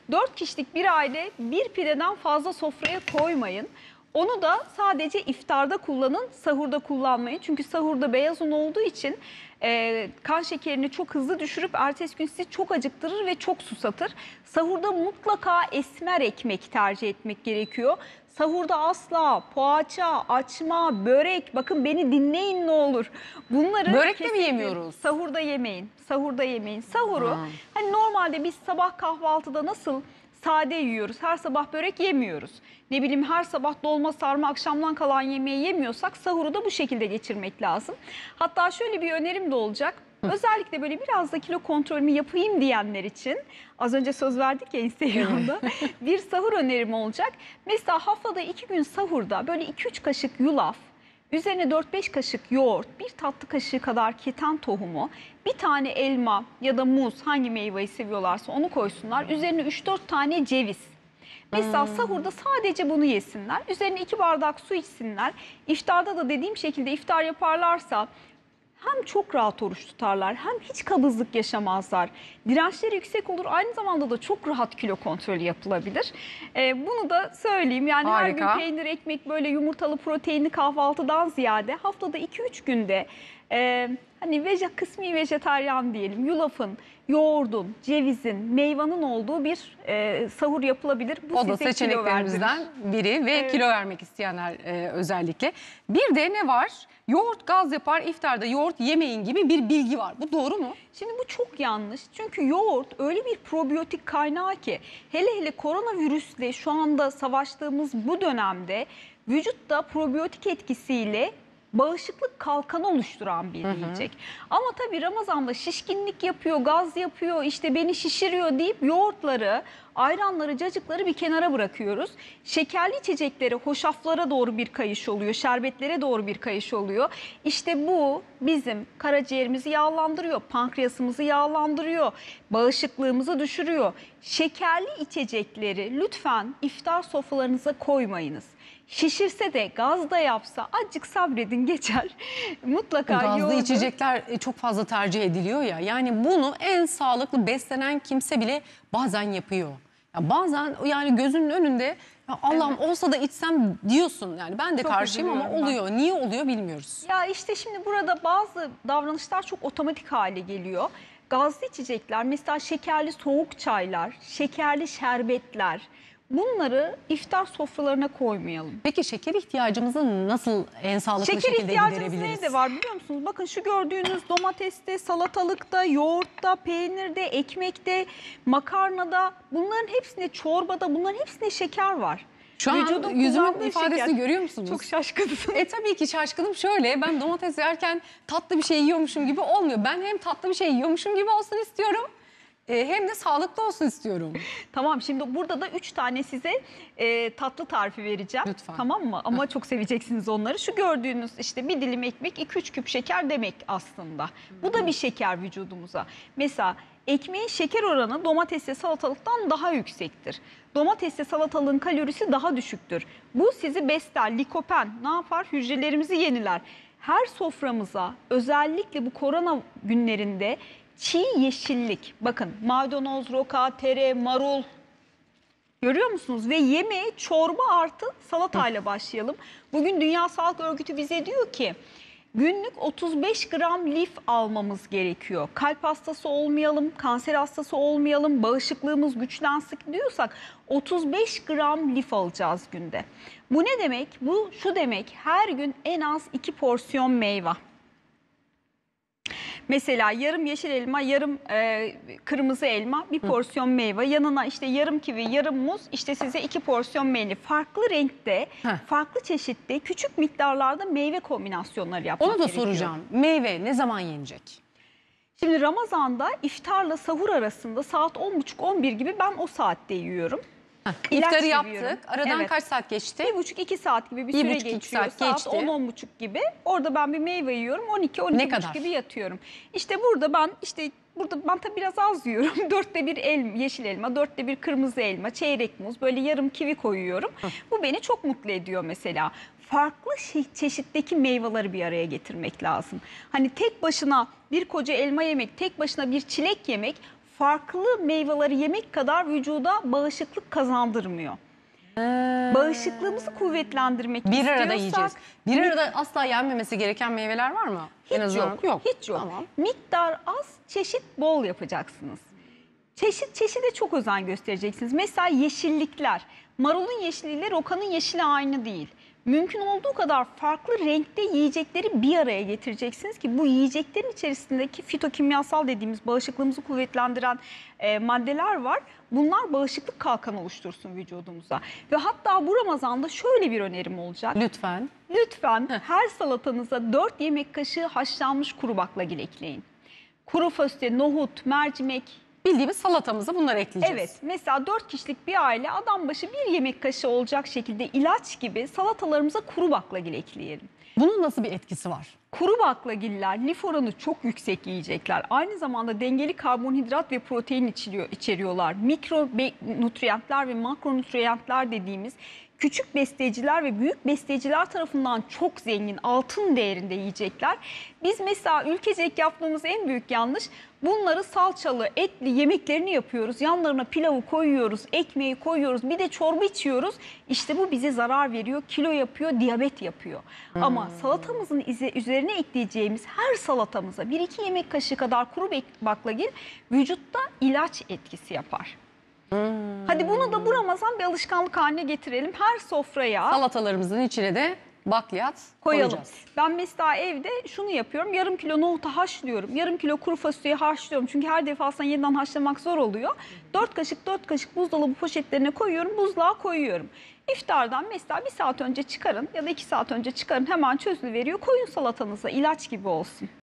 4 kişilik bir aile bir pideden fazla sofraya koymayın. Onu da sadece iftarda kullanın, sahurda kullanmayın. Çünkü sahurda beyaz un olduğu için kan şekerini çok hızlı düşürüp ertesi gün sizi çok acıktırır ve çok susatır. Sahurda mutlaka esmer ekmek tercih etmek gerekiyor. Sahurda asla poğaça, açma, börek, bakın beni dinleyin ne olur. Bunları börek de mi yemiyoruz? Sahurda yemeyin. Sahurda yemeyin. Sahuru hani normalde biz sabah kahvaltıda nasıl sade yiyoruz, her sabah börek yemiyoruz. Ne bileyim her sabah dolma sarma akşamdan kalan yemeği yemiyorsak sahuru da bu şekilde geçirmek lazım. Hatta şöyle bir önerim de olacak. Özellikle böyle biraz da kilo kontrolümü yapayım diyenler için az önce söz verdik ya Instagram'da bir sahur önerim olacak. Mesela haftada 2 gün sahurda böyle 2-3 kaşık yulaf, üzerine 4-5 kaşık yoğurt, bir tatlı kaşığı kadar keten tohumu, bir tane elma ya da muz, hangi meyveyi seviyorlarsa onu koysunlar. Üzerine 3-4 tane ceviz. Mesela sahurda sadece bunu yesinler. Üzerine 2 bardak su içsinler. İftarda da dediğim şekilde iftar yaparlarsa hem çok rahat oruç tutarlar, hem hiç kabızlık yaşamazlar. Dirençleri yüksek olur, aynı zamanda da çok rahat kilo kontrolü yapılabilir. Bunu da söyleyeyim. Yani harika. her gün peynir, ekmek, böyle yumurtalı proteinli kahvaltıdan ziyade haftada 2-3 günde hani kısmi vejetaryen diyelim, yulafın, yoğurdun, cevizin, meyvanın olduğu bir sahur yapılabilir. Bu o da size seçeneklerimizden biri ve kilo vermek isteyenler özellikle. Bir de ne var? Yoğurt gaz yapar, iftarda yoğurt yemeyin gibi bir bilgi var. Bu doğru mu? Şimdi bu çok yanlış. Çünkü yoğurt öyle bir probiyotik kaynağı ki hele koronavirüsle şu anda savaştığımız bu dönemde vücutta probiyotik etkisiyle bağışıklık kalkanı oluşturan bir yiyecek. Ama tabii Ramazan'da şişkinlik yapıyor, gaz yapıyor, işte beni şişiriyor deyip yoğurtları, ayranları, cacıkları bir kenara bırakıyoruz. Şekerli içeceklere, hoşaflara doğru bir kayış oluyor, şerbetlere doğru bir kayış oluyor. İşte bu bizim karaciğerimizi yağlandırıyor, pankreasımızı yağlandırıyor, bağışıklığımızı düşürüyor. Şekerli içecekleri lütfen iftar sofralarınıza koymayınız. Şişirse de gaz da yapsa azıcık sabredin, geçer. Mutlaka gazlı yoğurdu... içecekler çok fazla tercih ediliyor ya. Yani bunu en sağlıklı beslenen kimse bile bazen yapıyor. Ya bazen yani gözünün önünde Allah'ım olsa da içsem diyorsun. Yani ben de Çok karşıyım ama oluyor. Niye oluyor bilmiyoruz. Ya işte şimdi burada bazı davranışlar çok otomatik hale geliyor. Gazlı içecekler, mesela şekerli soğuk çaylar, şekerli şerbetler, bunları iftar sofralarına koymayalım. Peki şeker ihtiyacımızı nasıl en sağlıklı Şeker şekilde ihtiyacımız giderebiliriz? nerede var biliyor musunuz? Bakın şu gördüğünüz domateste, salatalıkta, yoğurtta, peynirde, ekmekte, makarnada, bunların hepsinde, çorbada, bunların hepsinde şeker var. Şu an Vücudun yüzümün kullandığı ifadesini şeker. görüyor musunuz? Çok şaşkınsın. Tabii ki şaşkınım. Şöyle, ben domates yerken tatlı bir şey yiyormuşum gibi olmuyor. Ben hem tatlı bir şey yiyormuşum gibi olsun istiyorum, hem de sağlıklı olsun istiyorum. Tamam, şimdi burada da 3 tane size tatlı tarifi vereceğim. Lütfen. Tamam mı? Ama çok seveceksiniz onları. Şu gördüğünüz işte bir dilim ekmek 2-3 küp şeker demek aslında. Bu da bir şeker vücudumuza. Mesela ekmeğin şeker oranı domatesle salatalıktan daha yüksektir. Domatesle salatalığın kalorisi daha düşüktür. Bu sizi besler. Likopen ne yapar? Hücrelerimizi yeniler. Her soframıza, özellikle bu korona günlerinde, çiğ yeşillik, bakın maydanoz, roka, tere, marul, görüyor musunuz? Ve yemeğe çorba artı salatayla başlayalım. Bugün Dünya Sağlık Örgütü bize diyor ki günlük 35 gram lif almamız gerekiyor. Kalp hastası olmayalım, kanser hastası olmayalım, bağışıklığımız güçlensin diyorsak 35 gram lif alacağız günde. Bu ne demek? Bu şu demek: her gün en az 2 porsiyon meyve. Mesela yarım yeşil elma, yarım kırmızı elma, bir porsiyon meyve. Yanına işte yarım kivi, yarım muz, işte size 2 porsiyon meyve. Farklı renkte, farklı çeşitte, küçük miktarlarda meyve kombinasyonları yapmak Onu da gerekiyor. soracağım. Meyve ne zaman yenecek? Şimdi Ramazan'da iftarla sahur arasında saat 10.30-11 gibi ben o saatte yiyorum. İftarı yiyorum. yaptık. Aradan kaç saat geçti? 1,5-2 saat gibi bir süre 1,5-2 geçiyor. saat Saat geçti. 10-10.30 gibi. Orada ben bir meyve yiyorum. 12-12.30 gibi yatıyorum. İşte burada ben tabii biraz az yiyorum. 4'te 1 yeşil elma, 4'te 1 kırmızı elma, çeyrek muz, böyle yarım kivi koyuyorum. Bu beni çok mutlu ediyor mesela. Farklı çeşitteki meyveleri bir araya getirmek lazım. Hani tek başına bir koca elma yemek, tek başına bir çilek yemek farklı meyveleri yemek kadar vücuda bağışıklık kazandırmıyor. Bağışıklığımızı kuvvetlendirmek Bir arada istiyorsak yiyeceğiz. Bir arada asla yenmemesi gereken meyveler var mı? En azından hiç yok. Tamam. Miktar az, çeşit bol yapacaksınız. Çeşide çok özen göstereceksiniz. Mesela yeşillikler. Marulun yeşilliğiyle rokanın yeşili aynı değil. Mümkün olduğu kadar farklı renkte yiyecekleri bir araya getireceksiniz ki bu yiyeceklerin içerisindeki fitokimyasal dediğimiz bağışıklığımızı kuvvetlendiren maddeler var. Bunlar bağışıklık kalkanı oluştursun vücudumuza. Ve hatta bu Ramazan'da şöyle bir önerim olacak. Lütfen. Lütfen her salatanıza 4 yemek kaşığı haşlanmış kuru baklagil ekleyin. Kuru fasulye, nohut, mercimek. Bildiğimiz salatamıza bunları ekleyeceğiz. Evet, mesela 4 kişilik bir aile adam başı 1 yemek kaşığı olacak şekilde ilaç gibi salatalarımıza kuru baklagil ekleyelim. Bunun nasıl bir etkisi var? Kuru baklagiller lif oranı çok yüksek yiyecekler. Aynı zamanda dengeli karbonhidrat ve protein içeriyorlar. Mikronutriyentler ve makronutriyentler dediğimiz küçük besleyiciler ve büyük besleyiciler tarafından çok zengin, altın değerinde yiyecekler. Biz mesela ülkecek yaptığımız en büyük yanlış, bunları salçalı, etli yemeklerini yapıyoruz. Yanlarına pilavı koyuyoruz, ekmeği koyuyoruz, bir de çorba içiyoruz. İşte bu bize zarar veriyor, kilo yapıyor, diyabet yapıyor. Ama salatamızın üzerine ekleyeceğimiz her salatamıza 1-2 yemek kaşığı kadar kuru baklagil vücutta ilaç etkisi yapar. Hadi bunu da bu Ramazan bir alışkanlık haline getirelim. Her sofraya Salatalarımızın içine de bakliyat koyalım. koyacağız. Ben mesela evde şunu yapıyorum. Yarım kilo nohutu haşlıyorum. Yarım kilo kuru fasulyeyi haşlıyorum. Çünkü her defasında yeniden haşlamak zor oluyor. 4 kaşık buzdolabı poşetlerine koyuyorum. Buzluğa koyuyorum. İftardan mesela 1 saat önce çıkarın ya da 2 saat önce çıkarın. Hemen çözülüveriyor. Koyun salatanıza, ilaç gibi olsun.